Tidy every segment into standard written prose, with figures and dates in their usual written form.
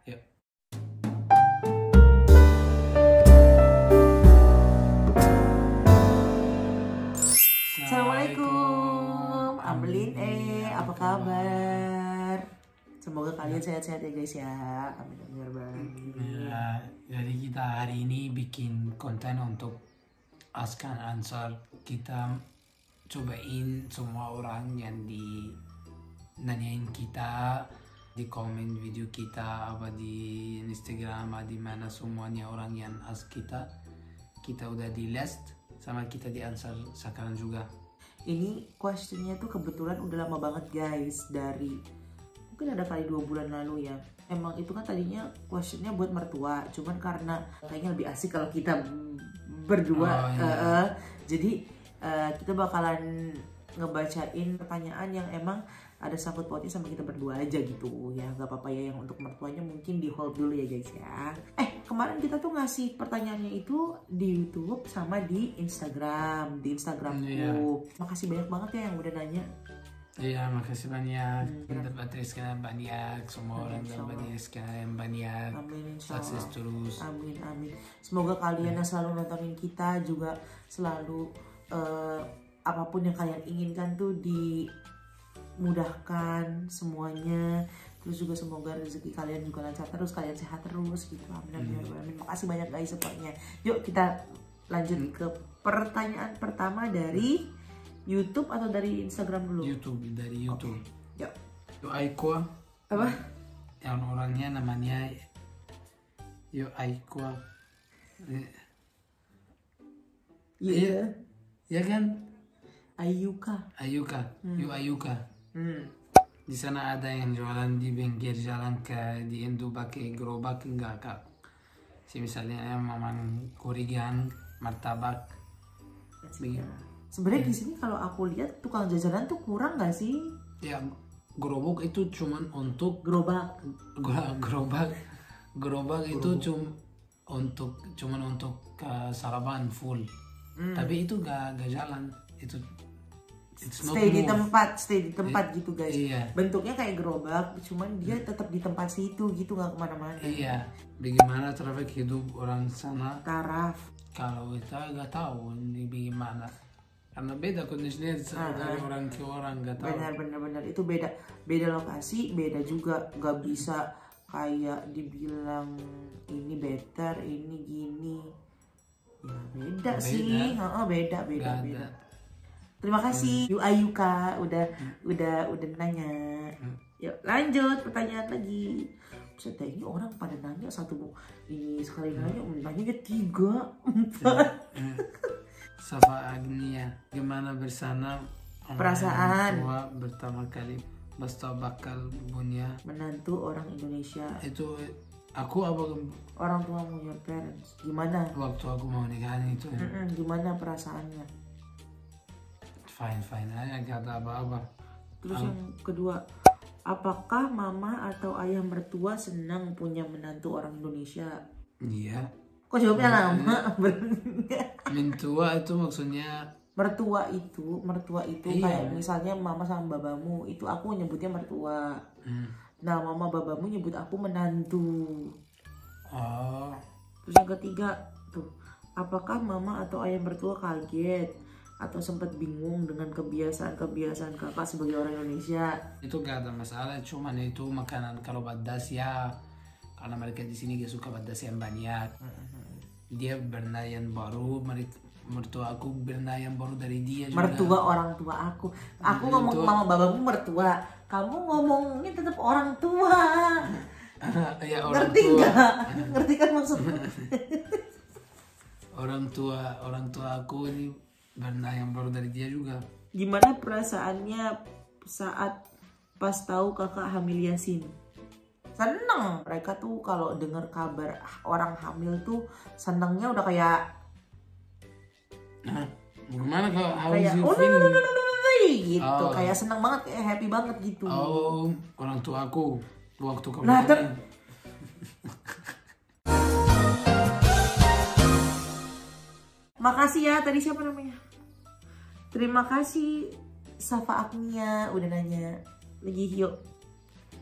Yuk. Assalamualaikum, Amelin apa kabar? Semoga kalian sehat-sehat ya guys ya. Amin amin ya rabbal alamin. Ya, jadi kita hari ini bikin konten untuk ask and answer. Kita cobain semua orang yang nanyain kita di komen video kita, apa di Instagram, apa di mana, semuanya orang yang ask kita udah di list sama kita di answer sekarang juga. Ini questionnya tuh kebetulan udah lama banget guys, dari mungkin ada kali 2 bulan lalu ya. Emang itu kan tadinya questionnya buat mertua, cuman karena kayaknya lebih asik kalau kita berdua. Jadi kita bakalan ngebacain pertanyaan yang emang ada sangkut pautnya sama kita berdua aja gitu ya. Gak apa-apa ya, yang untuk mertuanya mungkin di hold dulu ya guys ya. Kemarin kita tuh ngasih pertanyaannya itu di YouTube sama di Instagramku. Makasih banyak banget ya yang udah nanya. Iya, makasih banyak. Dapat rezeki yang banyak, semua orang dapat rezeki yang banyak. Amin, insyaallah. Sukses terus. Amin amin. Semoga kalian yang selalu nontonin kita juga selalu apapun yang kalian inginkan tuh dimudahkan semuanya. Terus juga semoga rezeki kalian juga lancar terus, kalian sehat terus gitu. Amin amin. Makasih banyak guys supportnya. Yuk kita lanjut ke pertanyaan pertama dari YouTube atau dari Instagram dulu? Dari YouTube. Yuk. Yo Aiko. Apa? Yang orangnya namanya Yo Aiko. Iya. Ya kan? Ayuka. Yo Ayuka. Di sana ada yang jualan di pinggir jalan di Indo pakai gerobak enggak kak? Misalnya mamang kurigan, martabak. Sebenarnya di sini kalau aku lihat tukang jajanan tuh kurang nggak sih? Ya, gerobak itu cuman untuk Gerobak itu cuman untuk sarapan full. Tapi itu gak jalan. Stay di tempat gitu guys. Iya. Bentuknya kayak gerobak, cuman dia tetap di tempat situ gitu, nggak kemana-mana. Iya. Bagaimana traffic hidup orang sana? Taraf. Kalau kita nggak tahu ini bagaimana. Karena beda kondisinya dari orang ke orang, nggak tahu. Benar itu beda lokasi, beda juga, nggak bisa kayak dibilang ini better, ini gini. Ya beda sih, beda. Terima kasih Yu Ayuka udah nanya. Yuk lanjut pertanyaan lagi. Buset, ini orang pada nanya ini sekali nanya 3, 4. Safa Agnia, gimana bersama Perasaan tua pertama kali Basta bakal punya menantu orang Indonesia? Itu aku apa orang tuamu, your parents, gimana waktu aku mau nikahin itu? Gimana perasaannya? Fine aja, gak ada apa-apa. Terus yang kedua, apakah mama atau ayah mertua senang punya menantu orang Indonesia? Iya. Kok jawabnya lama? Mentua itu maksudnya mertua itu iya. Kayak misalnya mama sama babamu itu aku nyebutnya mertua. Nah mama babamu nyebut aku menantu. Oh. Terus yang ketiga tuh, apakah mama atau ayah mertua kaget atau sempat bingung dengan kebiasaan kakak sebagai orang Indonesia? Itu gak ada masalah, cuman itu makanan kalau pedas ya, karena mereka di sini gak suka pedas yang banyak. Dia berenang yang baru, mertua aku berenang yang baru dari dia juga. Mertua orang tua aku ngomong mama babamu mertua, kamu ngomongnya tetap orang tua. Ya, ngerti nggak? Ngerti kan maksudnya? orang tua aku ini berenang yang baru dari dia juga. Gimana perasaannya saat pas tahu kakak hamil Yasin? Seneng. Mereka tuh kalau dengar kabar orang hamil tuh senengnya udah kayak gimana kalau kayak feeling? gitu. Kayak seneng banget, kayak happy banget gitu. Orang tua aku waktu kamu Makasih ya, tadi siapa namanya? Terima kasih Safa Agnia udah nanya. Lagi yuk.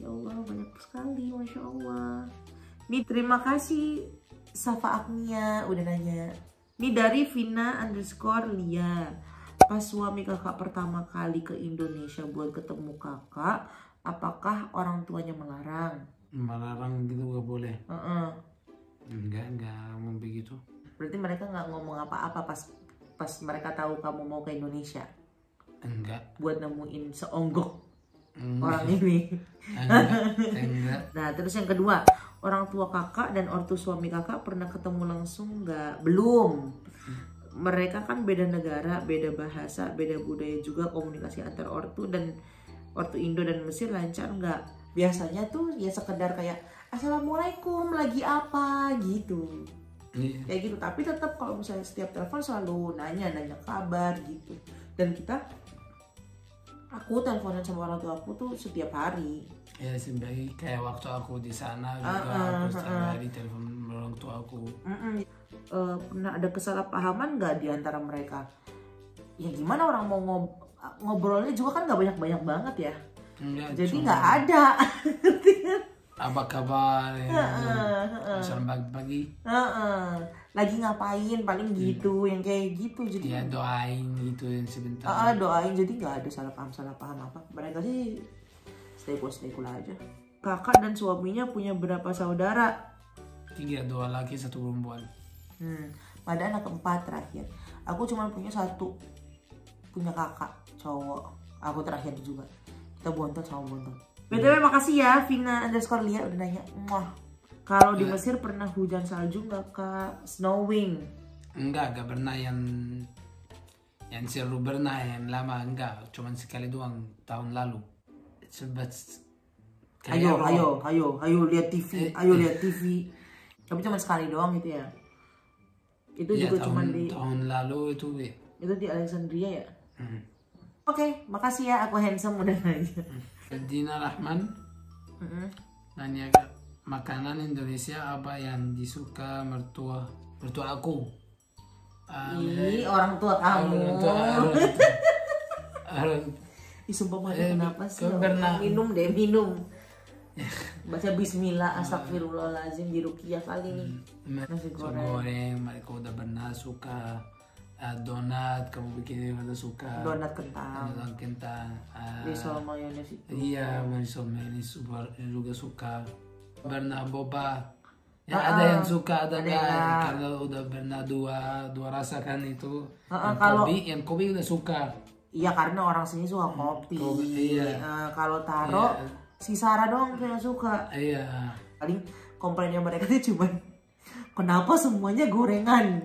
Ya Allah, banyak sekali, Masya Allah. Nih terima kasih Safa Agnia udah nanya. Nih dari Vina_Lia. Pas suami kakak pertama kali ke Indonesia buat ketemu kakak, apakah orang tuanya melarang? Melarang gitu gak boleh. Enggak mau begitu. Berarti mereka nggak ngomong apa-apa pas mereka tahu kamu mau ke Indonesia? Enggak. Buat nemuin seonggok orang ini. Enggak. Nah terus yang kedua, orang tua kakak dan ortu suami kakak pernah ketemu langsung nggak? Belum. Mereka kan beda negara, beda bahasa, beda budaya juga, komunikasi antar ortu dan ortu Indo dan Mesir lancar nggak? Biasanya tuh ya sekedar kayak Assalamualaikum, lagi apa gitu. Kayak gitu, tapi tetap kalau misalnya setiap telepon selalu nanya kabar gitu. Dan aku teleponan sama orang tua aku tuh setiap hari. Ya sebagai kayak waktu aku di sana juga aku setiap hari telepon orang tua aku. Pernah ada kesalahpahaman nggak di antara mereka? Ya gimana orang mau ngobrolnya juga kan nggak banyak banget ya. Enggak, jadi nggak ada. Apa kabar? Selamat pagi. Lagi ngapain? Paling gitu, yang kayak gitu. Jadi ya doain gitu yang sebentar. Doain, jadi nggak ada salah paham apa. Mereka sih stay cool aja. Kakak dan suaminya punya berapa saudara? 3, 2 laki 1 perempuan. Pada anak keempat terakhir. Aku cuma punya 1. Punya kakak cowok. Aku terakhir juga. Kita bontot sama bontot. BTW makasih ya Vina_Lia udah nanya. Kalau di Mesir pernah hujan salju nggak Kak? Snowing? Enggak pernah yang seru, pernah yang lama enggak, cuman sekali doang tahun lalu. Ayo lihat TV, lihat TV. Tapi cuma sekali doang gitu ya. Itu ya, juga cuma di tahun lalu itu di Alexandria ya. Oke, makasih ya, aku handsome udah nanya. Dina Rahman nanya makanan Indonesia apa yang disuka mertua aku. Orang tua kamu. Sumpah kenapa sih? Minum. Baca bismillah, astagfirullahaladzim, di ruqyah kali nih. Nasi goreng. Mereka udah pernah suka donat, kamu bikin udah suka donat kentang. Risol mayones itu. Iya, risol mayones juga suka. Pernah boba. Ya ada yang suka, ada enggak. Karena udah pernah dua rasa kan itu. Yang kopi udah suka. Iya, karena orang sini suka kopi. Iya. Kalau taro si Sarah doang yang suka. Iya. Paling komplainnya mereka tuh cuman kenapa semuanya gorengan.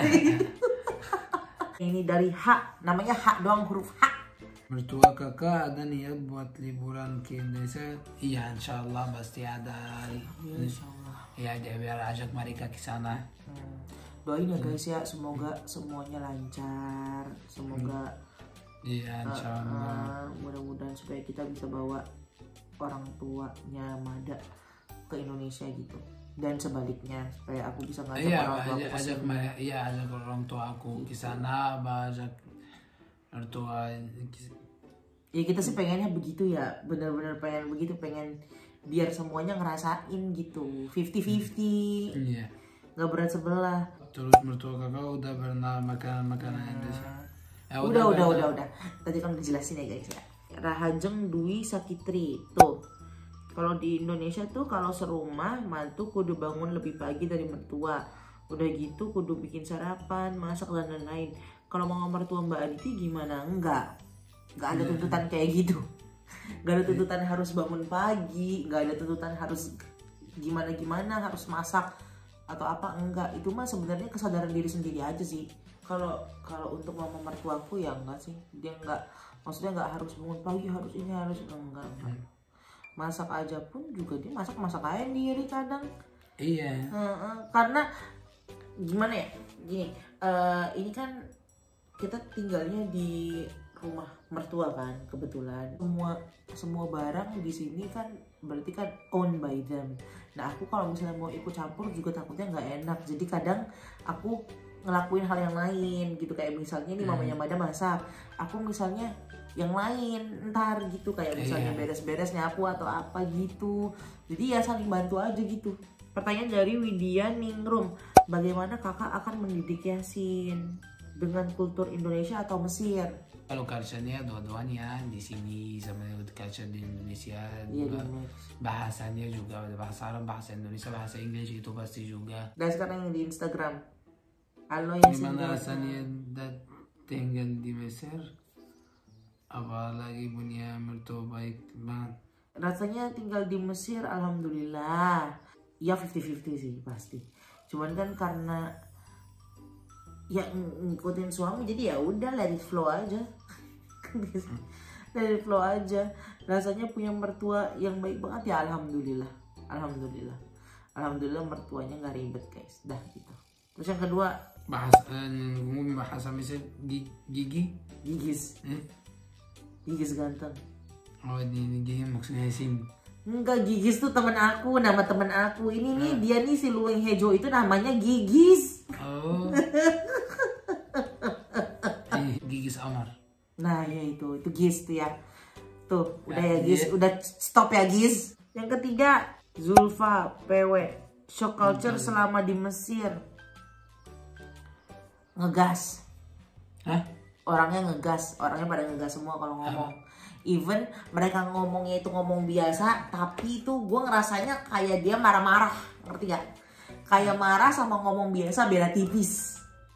Ini dari H, namanya H doang, huruf H. Mertua kakak ada niat buat liburan ke Indonesia? Iya, insyaallah pasti ada. Insyaallah. Ya, biar ajak mereka ke sana. Doain ya guys ya, semoga semuanya lancar. Semoga iya, insyaallah. Mudah-mudahan supaya kita bisa bawa orang tuanya Mada ke Indonesia gitu. Dan sebaliknya supaya aku bisa ngajak orang tua aku ajak orang tua aku ke sana, ajak orang tua. Ya kita sih pengennya begitu ya, benar-benar pengen begitu, pengen biar semuanya ngerasain gitu, 50-50. Iya. Gak berat sebelah. Terus mertua kakak udah pernah makanan Indonesia? Udah. Tadi kan udah jelasin ya guys ya. Rahajeng Dwi Sakitri tuh. Kalau di Indonesia tuh kalau serumah mantu kudu bangun lebih pagi dari mertua. Udah gitu kudu bikin sarapan, masak dan lain-lain. Kalau mau mertua Mbak Aditi gimana? Enggak ada tuntutan kayak gitu. Enggak ada tuntutan harus bangun pagi, enggak ada tuntutan harus gimana harus masak atau apa, enggak. Itu mah sebenarnya kesadaran diri sendiri aja sih. Kalau untuk mama mertuaku ya enggak sih. Dia enggak, maksudnya enggak harus bangun pagi, harus ini harus enggak. Masak aja pun juga dia masak aja sendiri kadang. Iya. Karena gimana ya, gini, ini kan kita tinggalnya di rumah mertua kan, kebetulan semua barang di sini kan berarti kan owned by them. Nah aku kalau misalnya mau ikut campur juga takutnya nggak enak, jadi kadang aku ngelakuin hal yang lain gitu, kayak misalnya nih mamanya Mada masak, aku misalnya yang lain ntar gitu, kayak misalnya beres-beres nyapu atau apa gitu. Jadi ya saling bantu aja gitu. Pertanyaan dari Widya Ningrum, bagaimana kakak akan mendidik Yasin dengan kultur Indonesia atau Mesir? Kalau culture-nya dua-duanya di sini sama culture di Indonesia, Iya, bahasanya juga ada bahasa Arab, bahasa Indonesia, bahasa Inggris itu pasti juga. Dan sekarang yang di Instagram, halo Yasin, gimana rasanya tinggal di Mesir? Apalagi punya mertua baik banget. Rasanya tinggal di Mesir alhamdulillah ya 50-50 sih pasti. Cuman kan karena ya ngikutin suami jadi ya udah let it flow aja. Let it flow aja. Rasanya punya mertua yang baik banget ya alhamdulillah. Alhamdulillah mertuanya nggak ribet guys. Dah gitu. Terus yang kedua, bahasa Mesir gigi. Gigis ganteng. Oh ini gigi maksudnya Yasin. Enggak, Gigis tuh temen aku, nama temen aku. Ini nih dia nih si Lueng Hejo itu namanya Gigis. Oh. Gigis Amar. Nah ya itu Gis tuh ya. Tuh udah ya Gis, udah stop ya Gis. Yang ketiga, Zulfa PW, shock culture selama di Mesir. Ngegas. Hah? Orangnya pada ngegas semua kalau ngomong. Even mereka ngomongnya itu ngomong biasa, tapi itu gue ngerasanya kayak dia marah-marah, ngerti gak? Kayak marah sama ngomong biasa beda tipis.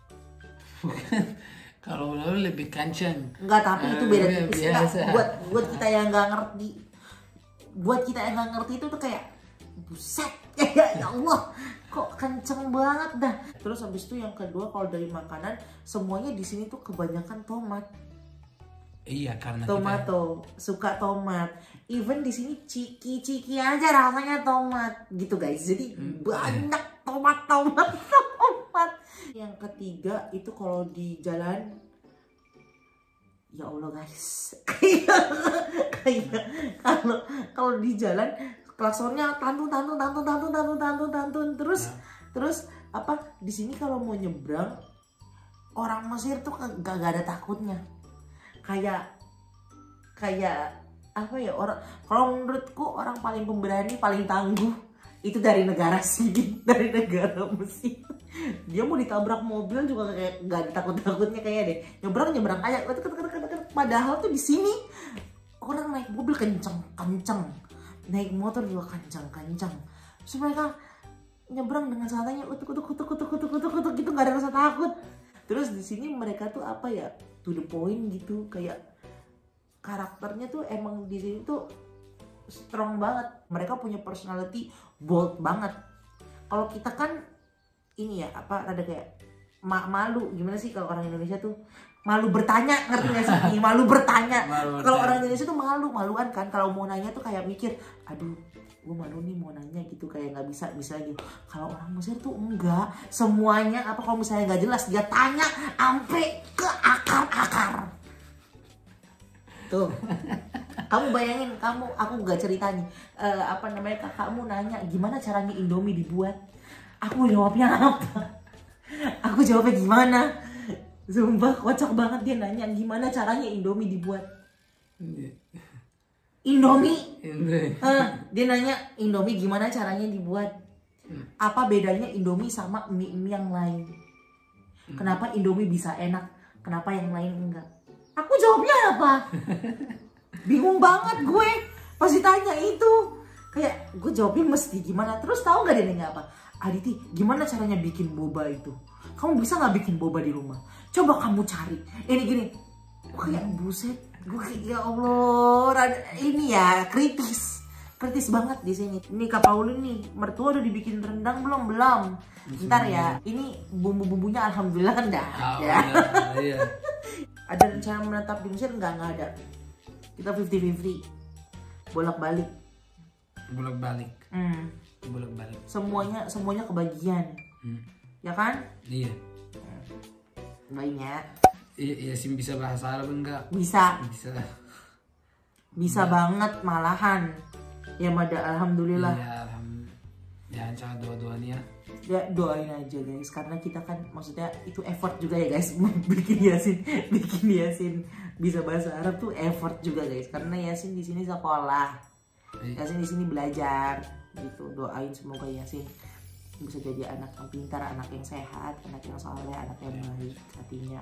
Kalau lo lebih kencang. Enggak, tapi itu beda tipis. Enggak, buat kita yang nggak ngerti, itu tuh kayak buset, ya Allah, kok kenceng banget dah. Terus habis itu yang kedua, kalau dari makanan semuanya di sini tuh kebanyakan tomat. Iya, karena tomato, suka tomat. Even di sini ciki aja rasanya tomat gitu guys. Jadi banyak tomat. Yang ketiga itu kalau di jalan, ya Allah guys, kalau di jalan klaksonnya tantun. Terus apa di sini kalau mau nyebrang, orang Mesir tuh gak ada takutnya. Kayak apa ya, orang, kalau menurutku orang paling pemberani, paling tangguh itu dari negara sini, dari negara Mesir. Dia mau ditabrak mobil juga kayak gak ditakut-takutnya kayak deh. Nyebrang aja. Padahal tuh di sini orang naik mobil kenceng, naik motor juga kencang. Terus mereka nyebrang dengan santainya, utuk gitu, gak ada rasa takut. Terus di sini mereka tuh apa ya, to the point gitu, kayak karakternya tuh emang di sini tuh strong banget. Mereka punya personality bold banget. Kalau kita kan ini ya apa, rada kayak malu. Gimana sih kalau orang Indonesia tuh malu bertanya, ngerti gak sih? Malu bertanya. Kalau orang Indonesia tuh maluan kan. Kalau mau nanya tuh kayak mikir, aduh gue malu nih mau nanya gitu, kayak nggak bisa gitu. Kalau orang Mesir tuh enggak, semuanya apa, kalau misalnya nggak jelas dia tanya sampai ke akar. Tuh, kamu bayangin, aku nggak cerita nih, apa namanya, kakakmu nanya gimana caranya Indomie dibuat, aku jawabnya apa? Aku jawabnya gimana? Sumpah kocak banget, dia nanya gimana caranya Indomie dibuat. Indomie, dia nanya Indomie gimana caranya dibuat, apa bedanya Indomie sama mie yang lain, kenapa Indomie bisa enak, kenapa yang lain enggak. Aku jawabnya apa? Bingung banget gue pas ditanya itu, kayak gue jawabnya mesti gimana. Terus tahu nggak dia nanya apa? Aditi, gimana caranya bikin boba itu? Kamu bisa nggak bikin boba di rumah? Coba kamu cari. Ini gini, kayak buset. Gue ya Allah, ini ya kritis banget di sini. Ini Kak Paulin nih, mertua udah dibikin rendang belum? Ntar ya, ini bumbu-bumbunya alhamdulillah kan dah. Ya. Iya. Ada rencana menetap di Mesir? Nggak ada. Kita 50-50, bolak-balik. Semuanya kebagian, ya kan? Iya. Banyak. Iya sih, bisa bahasa Arab enggak? Bisa banget malahan. Ya mada alhamdulillah. Iya, ya lancar dua-duanya. doain aja guys, karena kita kan maksudnya itu effort juga ya guys. bikin Yasin bisa bahasa Arab tuh effort juga guys, karena Yasin di sini sekolah, Yasin di sini belajar gitu. Doain semoga Yasin bisa jadi anak yang pintar, anak yang sehat, anak yang soleh, anak yang baik hatinya,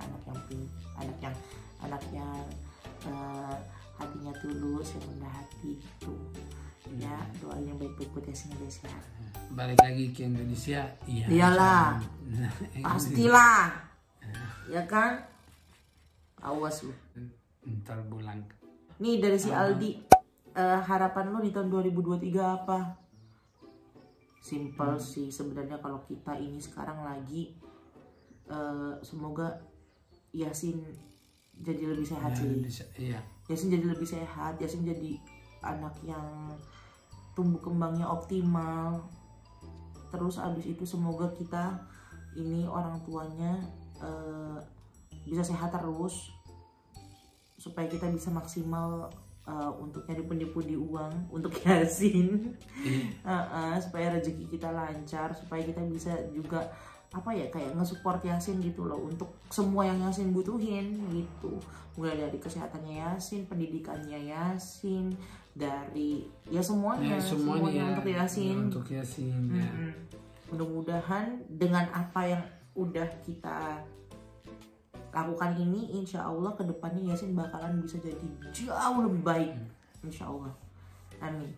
anak yang hatinya tulus, yang rendah hati gitu. Ya, doain yang baik-baik buat Yasin guys ya. Balik lagi ke Indonesia, iya. Iyalah, pastilah, ya kan? Awas lu. Ntar bulan. Nih dari si Aldi, harapan lu di tahun 2023 apa? Simple sih sebenarnya, kalau kita ini sekarang lagi semoga Yasin jadi lebih sehat sih. Iya. Yasin jadi lebih sehat, Yasin jadi anak yang tumbuh kembangnya optimal. Terus abis itu semoga kita ini orang tuanya bisa sehat terus, supaya kita bisa maksimal untuk nyari pundi-pundi uang untuk Yasin. Supaya rezeki kita lancar, supaya kita bisa juga apa ya, kayak nge-support Yasin gitu loh, untuk semua yang Yasin butuhin gitu, mulai dari kesehatannya Yasin, pendidikannya Yasin, dari ya semuanya untuk Yasin. Untuk Yasin. Ya. Mudah-mudahan dengan apa yang udah kita lakukan ini, insya Allah kedepannya Yasin bakalan bisa jadi jauh lebih baik, insya Allah. Amin.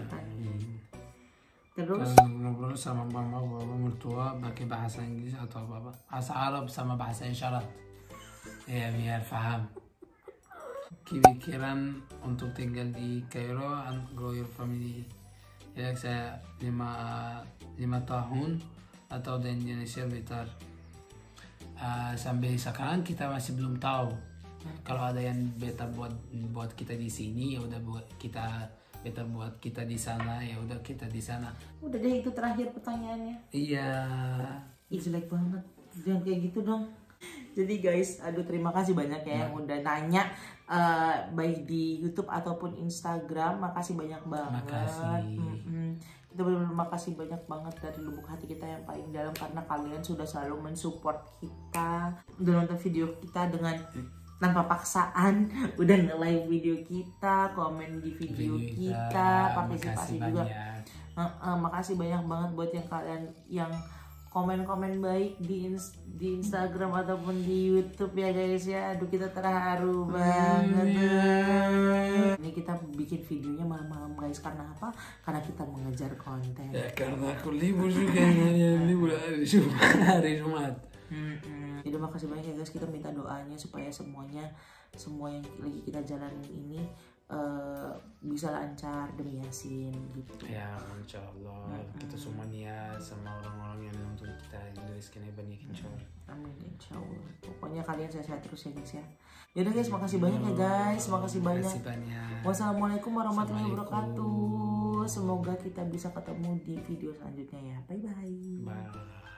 Terus ngobrol sama mama bapa mertua pakai bahasa Inggris atau apa, bahasa Arab sama bahasa isyarat ya, biar paham. Kepikiran untuk tinggal di Kairo and grow your family. Ya, saya 5 tahun atau di Indonesia better. Sampai sekarang kita masih belum tahu. Kalau ada yang better buat kita di sini, ya udah buat kita, better buat kita di sana, ya udah kita di sana. Udah deh, itu terakhir pertanyaannya. Iya. Ih, jelek banget, jangan kayak gitu dong. Jadi guys, aduh terima kasih banyak ya yang udah nanya, baik di YouTube ataupun Instagram. Makasih banyak banget. Makasih. Kita benar-benar makasih banyak banget dari lubuk hati kita yang paling dalam, karena kalian sudah selalu mensupport kita, udah nonton video kita dengan tanpa paksaan, udah nge-like video kita, komen di video kita, partisipasi juga. Makasih banyak banget buat yang kalian yang komen-komen baik di Instagram ataupun di YouTube ya guys ya. Aduh, kita terharu banget. Ini kita bikin videonya malam-malam guys, karena apa? Karena kita mengejar konten. Ya, karena aku libur juga, libur hari Jumat. Jadi makasih banyak ya guys, kita minta doanya supaya semua yang lagi kita jalanin ini bisa lancar demi Yasin gitu. Ya, insya Allah kita semua niat sama orang-orang yang nonton kita Indonesia banyak, insya Allah. Amin, insya Allah. Pokoknya kalian sehat-sehat terus ya guys ya. Yaudah guys, makasih banyak ya guys, makasih banyak. Wassalamualaikum warahmatullahi wabarakatuh. Semoga kita bisa ketemu di video selanjutnya ya. Bye bye.